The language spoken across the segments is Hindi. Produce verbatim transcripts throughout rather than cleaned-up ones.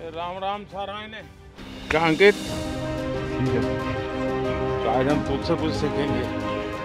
राम राम सारा ने क्या अंकित? ठीक है, तो आज हम तुझसे कुछ सीखेंगे।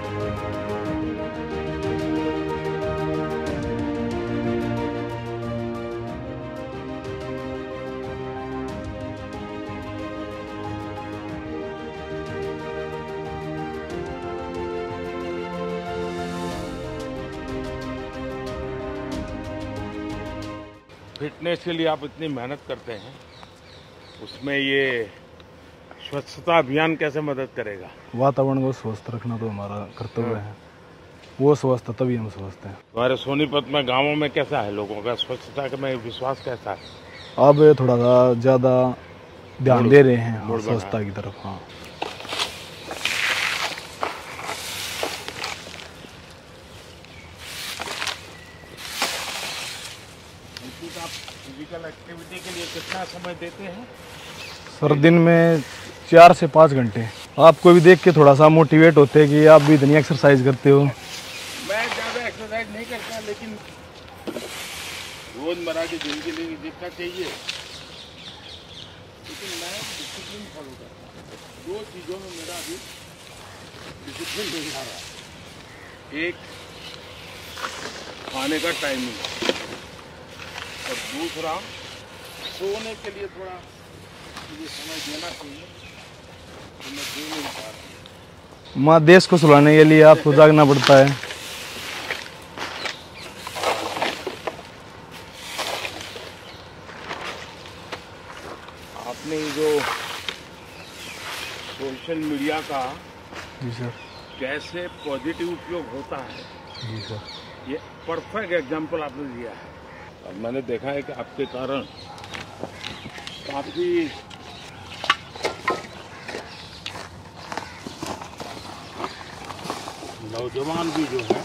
फिटनेस के लिए आप इतनी मेहनत करते हैं, उसमें ये स्वच्छता अभियान कैसे मदद करेगा? वातावरण को स्वस्थ रखना तो हमारा कर्तव्य है। वो स्वस्थ तभी हम स्वस्थ हैं। हमारे सोनीपत में गांवों में कैसा है लोगों का स्वच्छता में विश्वास कैसा है? अब थोड़ा सा ज़्यादा ध्यान दे रहे हैं स्वच्छता की तरफ। हाँ, आप फिजिकल एक्टिविटी के लिए कितना समय देते हैं? सर दिन में चार से पाँच घंटे। आपको भी देख के थोड़ा सा मोटिवेट होते हैं कि आप भी इतनी एक्सरसाइज करते हो। मैं ज़्यादा एक्सरसाइज नहीं करता, लेकिन रोजमर्रा की जिंदगी के लिए देखना चाहिए। लेकिन मैं डिसिप्लिन फॉलो करता हूँ। दो चीज़ों में मेरा अभी डिसिप्लिन नहीं आ रहा। एक खाने का टाइमिंग और दूसरा सोने के लिए थोड़ा मुझे समय देना चाहिए, तो मैं दे नहीं पा रहा। माँ देश को सुलाने के लिए आपको जागना पड़ता है। आपने जो सोशल मीडिया का जी सर कैसे पॉजिटिव उपयोग होता है, जी सर, ये परफेक्ट एग्जाम्पल आपने दिया है। और मैंने देखा है कि आपके कारण काफी नौजवान भी जो है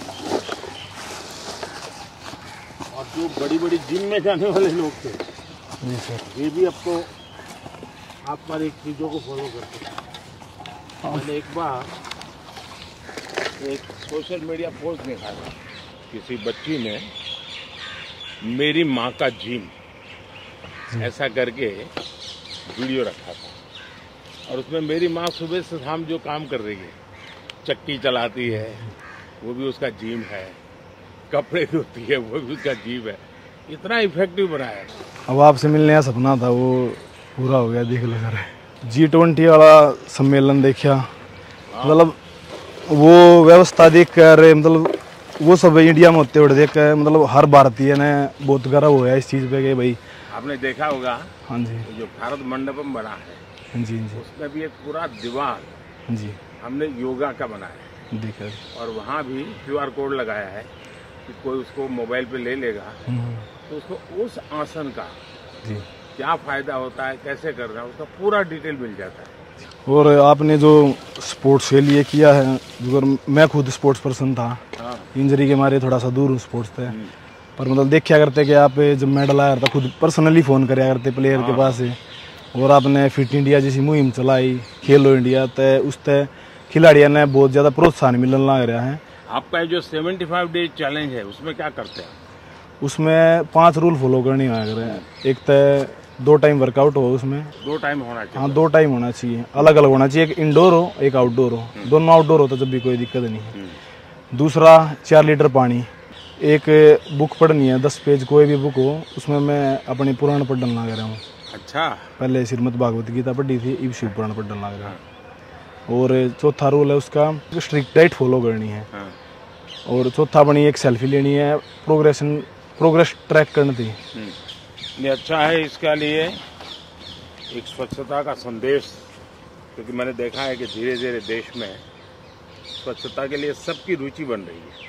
और जो बड़ी बड़ी जिम में जाने वाले लोग थे, जी सर, ये भी अब तो आप पर एक चीज़ों को फॉलो करते हैं। मैंने एक बार एक सोशल मीडिया पोस्ट देखा था, किसी बच्ची ने मेरी माँ का जिम ऐसा करके वीडियो रखा था, और उसमें मेरी माँ सुबह से शाम जो काम कर रही है, चक्की चलाती है वो भी उसका जिम है, कपड़े धोती है वो भी उसका जिम है। इतना इफेक्टिव बनाया है। अब आपसे मिलने का सपना था वो पूरा हो गया। देख लो सर, जी ट्वेंटी वाला सम्मेलन देखा, मतलब वो व्यवस्था देख कर, मतलब वो सब इंडिया में होते हुए देख कर, मतलब हर भारतीय ने बहुत गर्व हुआ इस चीज़ पे कि भाई। आपने देखा होगा, हाँ जी, जो भारत मंडपम बना है, हाँ जी, जी, उसमें भी एक पूरा दीवार जी हमने योगा का बनाया है, देखा, और वहाँ भी क्यू आर कोड लगाया है कि कोई उसको मोबाइल पे ले लेगा तो उसको उस आसन का जी क्या फायदा होता है, कैसे करना है, उसका पूरा डिटेल मिल जाता है। और आपने जो स्पोर्ट्स के लिए किया है, अगर मैं खुद स्पोर्ट्स पर्सन था, हाँ। इंजरी के मारे थोड़ा सा दूर हूँ स्पोर्ट्स से, पर मतलब देखा करते कि आप जब मेडल आया था खुद पर्सनली फ़ोन कराया करते प्लेयर के पास से, और आपने फिट इंडिया जैसी मुहिम चलाई, खेलो इंडिया, तो उस तय खिलाड़ियों ने बहुत ज़्यादा प्रोत्साहन मिलने लग रहा है। आपका जो सेवेंटी फाइव डेज चैलेंज है उसमें क्या करते हैं? उसमें पांच रूल फॉलो करने होया करें। एक तो दो टाइम वर्कआउट हो, उसमें दो टाइम होना चाहिए। हाँ, दो टाइम होना चाहिए, अलग अलग होना चाहिए, एक इंडोर हो एक आउटडोर हो, दोनों आउटडोर हो तो जब भी कोई दिक्कत नहीं है। दूसरा, चार लीटर पानी। एक बुक पढ़नी है, दस पेज कोई भी बुक हो, उसमें मैं अपने पुराण पढ़ डालना लग रहा हूँ। अच्छा, पहले श्रीमद् भागवत गीता पढ़ी थी, अब शिव पुराण पढ़ डालना लग रहा हूँ। और चौथा रूल है उसका, स्ट्रिक्ट डाइट फॉलो करनी है। और चौथा बनी एक सेल्फी लेनी है, प्रोग्रेशन प्रोग्रेस ट्रैक करनी थी। ये अच्छा है, इसके लिए एक स्वच्छता का संदेश, क्योंकि मैंने देखा है कि धीरे धीरे देश में स्वच्छता के लिए सबकी रुचि बन रही है।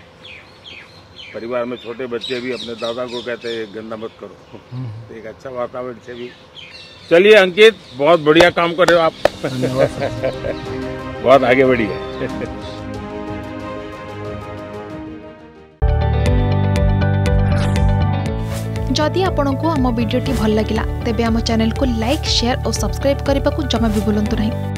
परिवार में छोटे बच्चे भी अपने दादा को कहते हैं गंदा मत करो, तो एक अच्छा वातावरण से भी। चलिए अंकित, बहुत बढ़िया काम कर रहे हो आप। बहुत आगे बढ़िए। जदि आपंक आम भिडी भल लगा तेब आम चैनल को लाइक, शेयर और सब्सक्राइब करने को जमा भी भूलु नहीं।